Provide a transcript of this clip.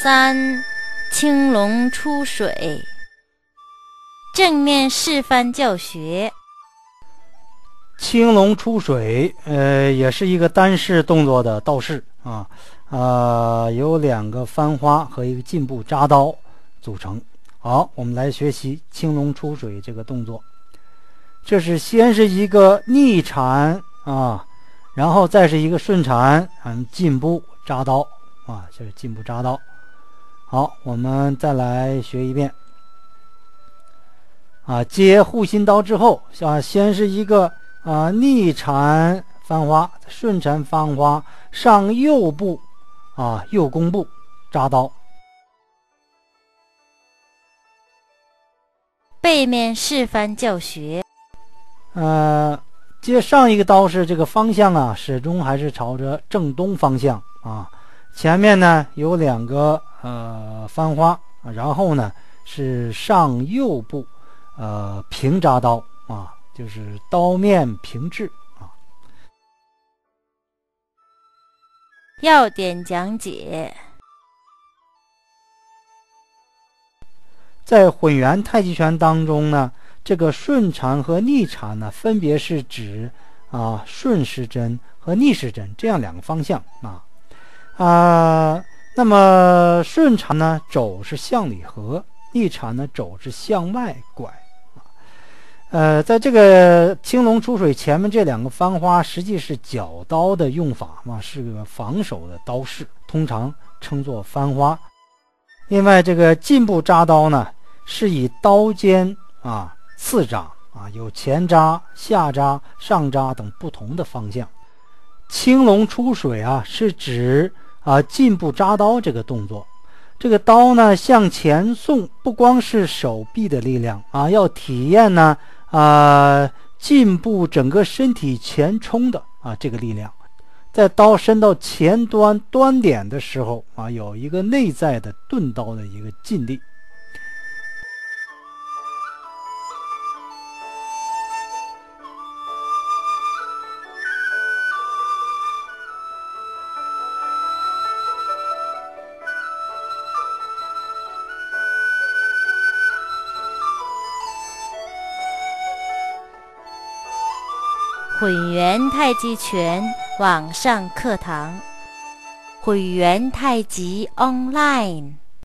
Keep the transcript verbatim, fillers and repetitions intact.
三，青龙出水。正面示范教学。 青龙出水，呃，也是一个单式动作的倒式啊，呃，有两个翻花和一个进步扎刀组成。好，我们来学习青龙出水这个动作。这是先是一个逆缠啊，然后再是一个顺缠，嗯，进步扎刀啊，这是进步扎刀。好，我们再来学一遍。啊，接护心刀之后，啊，先是一个啊逆缠翻花，顺缠翻花，上右部啊右弓部扎刀。 背面示范教学。 呃，接上一个刀式，这个方向啊，始终还是朝着正东方向啊。前面呢有两个呃翻花，然后呢是上右部。呃，平扎刀啊，就是刀面平置啊。 要点讲解。 在混元太极拳当中呢，这个顺缠和逆缠呢，分别是指啊顺时针和逆时针这样两个方向啊啊。那么顺缠呢，肘是向里合；逆缠呢，肘是向外拐。呃，在这个青龙出水前面这两个翻花，实际是角刀的用法嘛，是个防守的刀式，通常称作翻花。另外，这个进步扎刀呢，是以刀尖啊次扎啊，有前扎、下扎、上扎等不同的方向。青龙出水啊，是指啊进步扎刀这个动作。这个刀呢向前送，不光是手臂的力量啊，要体验呢。啊，进步整个身体前冲的啊这个力量，在刀伸到前端端点的时候啊，有一个内在的钝刀的一个劲力。 混元太极拳网上课堂，混元太极 online。